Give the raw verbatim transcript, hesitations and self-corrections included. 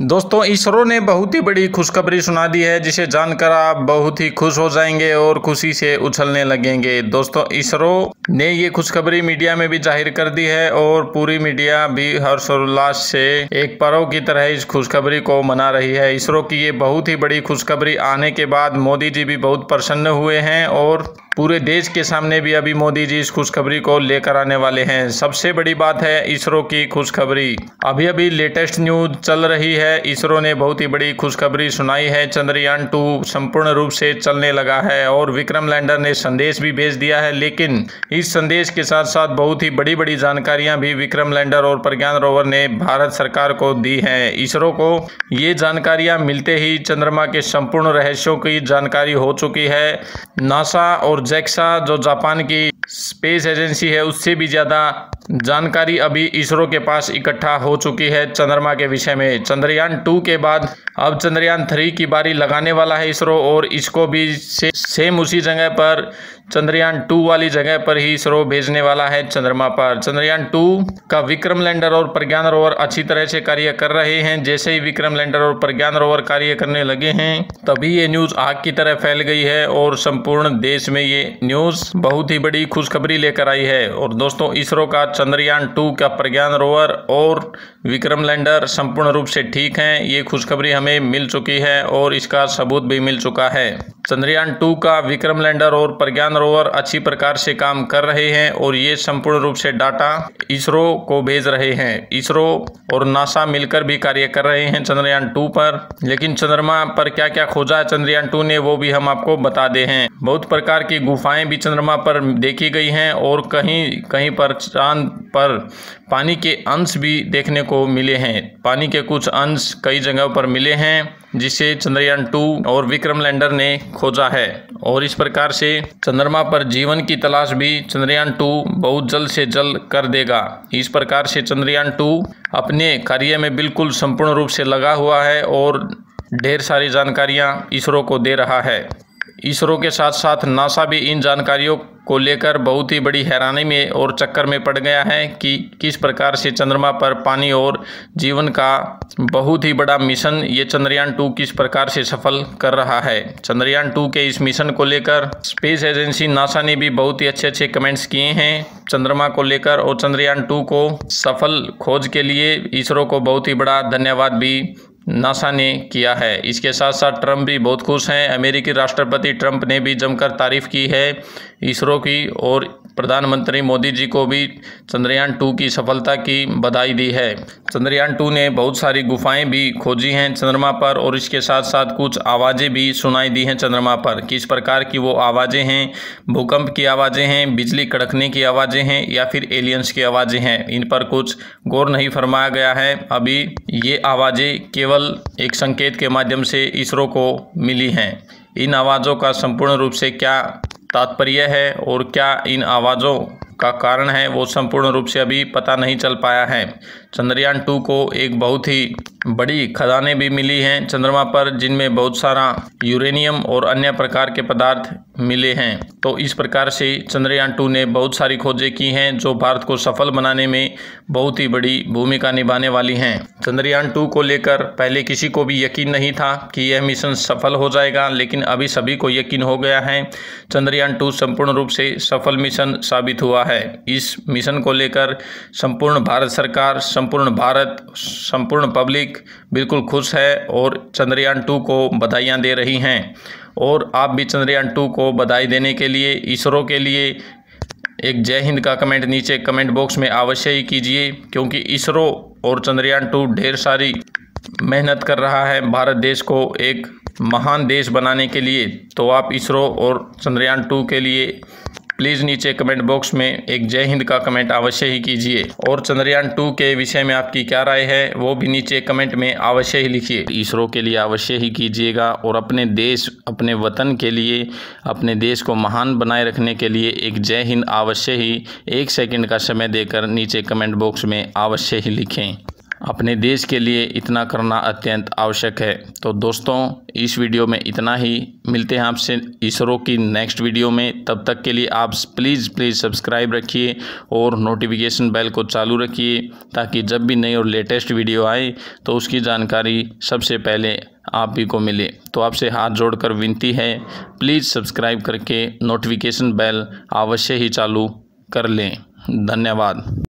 दोस्तों, इसरो ने बहुत ही बड़ी खुशखबरी सुना दी है, जिसे जानकर आप बहुत ही खुश हो जाएंगे और खुशी से उछलने लगेंगे। दोस्तों, इसरो ने ये खुशखबरी मीडिया में भी जाहिर कर दी है और पूरी मीडिया भी हर्षोल्लास से एक पर्व की तरह इस खुशखबरी को मना रही है। इसरो की ये बहुत ही बड़ी खुशखबरी आने के बाद मोदी जी भी बहुत प्रसन्न हुए हैं और पूरे देश के सामने भी अभी मोदी जी इस खुशखबरी को लेकर आने वाले हैं। सबसे बड़ी बात है इसरो की खुशखबरी। अभी अभी लेटेस्ट न्यूज चल रही है। इसरो ने बहुत ही बड़ी खुशखबरी सुनाई है। चंद्रयान टू संपूर्ण रूप से चलने लगा है और विक्रम लैंडर ने संदेश भी भेज दिया है। लेकिन इस संदेश के साथ साथ बहुत ही बड़ी बड़ी जानकारियां भी विक्रम लैंडर और प्रज्ञान रोवर ने भारत सरकार को दी है। इसरो को ये जानकारियां मिलते ही चंद्रमा के संपूर्ण रहस्यों की जानकारी हो चुकी है। नासा और जेक्सा जो जापान की स्पेस एजेंसी है, उससे भी ज़्यादा जानकारी अभी इसरो के पास इकट्ठा हो चुकी है चंद्रमा के विषय में। चंद्रयान टू के बाद अब चंद्रयान थ्री की बारी लगाने वाला है इसरो और इसको भी से, सेम उसी जगह पर चंद्रयान टू वाली जगह पर ही इसरो भेजने वाला है चंद्रमा पर। चंद्रयान टू का विक्रम लैंडर और प्रज्ञान रोवर अच्छी तरह से कार्य कर रहे हैं। जैसे ही विक्रम लैंडर और प्रज्ञान रोवर कार्य करने लगे हैं, तभी ये न्यूज़ आग की तरह फैल गई है और संपूर्ण देश में ये न्यूज़ बहुत ही बड़ी खुशखबरी लेकर आई है। और दोस्तों, इसरो का चंद्रयान टू का प्रज्ञान रोवर और विक्रम लैंडर संपूर्ण रूप से ठीक हैं। ये खुशखबरी हमें मिल चुकी है और इसका सबूत भी मिल चुका है। चंद्रयान टू का विक्रम लैंडर और प्रज्ञान रोवर अच्छी प्रकार से काम कर रहे हैं और ये संपूर्ण रूप से डाटा इसरो को भेज रहे हैं। इसरो और नासा मिलकर भी कार्य कर रहे हैं चंद्रयान टू पर। लेकिन चंद्रमा पर क्या क्या खोजा है चंद्रयान टू ने, वो भी हम आपको बता दे हैं। बहुत प्रकार की गुफाएं भी चंद्रमा पर देखी गई हैं और कहीं कहीं पर चांद पर पानी के अंश भी देखने को मिले हैं। पानी के कुछ अंश कई जगहों पर मिले हैं, जिसे चंद्रयान टू और विक्रम लैंडर ने खोजा है। और इस प्रकार से चंद्रमा पर जीवन की तलाश भी चंद्रयान टू बहुत जल्द से जल्द कर देगा। इस प्रकार से चंद्रयान टू अपने कार्य में बिल्कुल संपूर्ण रूप से लगा हुआ है और ढेर सारी जानकारियां इसरो को दे रहा है। इसरो के साथ साथ नासा भी इन जानकारियों को लेकर बहुत ही बड़ी हैरानी में और चक्कर में पड़ गया है कि किस प्रकार से चंद्रमा पर पानी और जीवन का बहुत ही बड़ा मिशन ये चंद्रयान टू किस प्रकार से सफल कर रहा है। चंद्रयान टू के इस मिशन को लेकर स्पेस एजेंसी नासा ने भी बहुत ही अच्छे अच्छे कमेंट्स किए हैं चंद्रमा को लेकर और चंद्रयान टू को सफल खोज के लिए इसरो को बहुत ही बड़ा धन्यवाद भी नासा ने किया है। इसके साथ साथ ट्रंप भी बहुत खुश हैं। अमेरिकी राष्ट्रपति ट्रंप ने भी जमकर तारीफ की है इसरो की और प्रधानमंत्री मोदी जी को भी चंद्रयान टू की सफलता की बधाई दी है। चंद्रयान टू ने बहुत सारी गुफाएं भी खोजी हैं चंद्रमा पर और इसके साथ साथ कुछ आवाज़ें भी सुनाई दी हैं चंद्रमा पर। किस प्रकार की वो आवाज़ें हैं, भूकंप की आवाज़ें हैं, बिजली कड़कने की आवाज़ें हैं या फिर एलियंस की आवाज़ें हैं, इन पर कुछ गौर नहीं फरमाया गया है। अभी ये आवाज़ें केवल एक संकेत के माध्यम से इसरो को मिली हैं। इन आवाज़ों का संपूर्ण रूप से क्या तात्पर्य है और क्या इन आवाज़ों का कारण है, वो संपूर्ण रूप से अभी पता नहीं चल पाया है। चंद्रयान टू को एक बहुत ही बड़ी खदानें भी मिली हैं चंद्रमा पर, जिनमें बहुत सारा यूरेनियम और अन्य प्रकार के पदार्थ मिले हैं। तो इस प्रकार से चंद्रयान टू ने बहुत सारी खोजें की हैं जो भारत को सफल बनाने में बहुत ही बड़ी भूमिका निभाने वाली हैं। चंद्रयान टू को लेकर पहले किसी को भी यकीन नहीं था कि यह मिशन सफल हो जाएगा, लेकिन अभी सभी को यकीन हो गया है। चंद्रयान टू संपूर्ण रूप से सफल मिशन साबित हुआ है। इस मिशन को लेकर संपूर्ण भारत सरकार, संपूर्ण भारत, संपूर्ण पब्लिक बिल्कुल खुश है और चंद्रयान टू को बधाइयाँ दे रही हैं। और आप भी चंद्रयान टू को बधाई देने के लिए इसरो के लिए एक जय हिंद का कमेंट नीचे कमेंट बॉक्स में अवश्य ही कीजिए, क्योंकि इसरो और चंद्रयान टू ढेर सारी मेहनत कर रहा है भारत देश को एक महान देश बनाने के लिए। तो आप इसरो और चंद्रयान टू के लिए प्लीज़ नीचे कमेंट बॉक्स में एक जय हिंद का कमेंट अवश्य ही कीजिए। और चंद्रयान टू के विषय में आपकी क्या राय है, वो भी नीचे कमेंट में अवश्य ही लिखिए। इसरो के लिए अवश्य ही कीजिएगा और अपने देश, अपने वतन के लिए, अपने देश को महान बनाए रखने के लिए एक जय हिंद अवश्य ही एक सेकंड का समय देकर नीचे कमेंट बॉक्स में अवश्य ही लिखें। अपने देश के लिए इतना करना अत्यंत आवश्यक है। तो दोस्तों इस वीडियो में इतना ही, मिलते हैं आपसे इसरो की नेक्स्ट वीडियो में। तब तक के लिए आप प्लीज़ प्लीज़ सब्सक्राइब रखिए और नोटिफिकेशन बेल को चालू रखिए, ताकि जब भी नई और लेटेस्ट वीडियो आए तो उसकी जानकारी सबसे पहले आप ही को मिले। तो आपसे हाथ जोड़कर विनती है, प्लीज़ सब्सक्राइब करके नोटिफिकेशन बेल अवश्य ही चालू कर लें। धन्यवाद।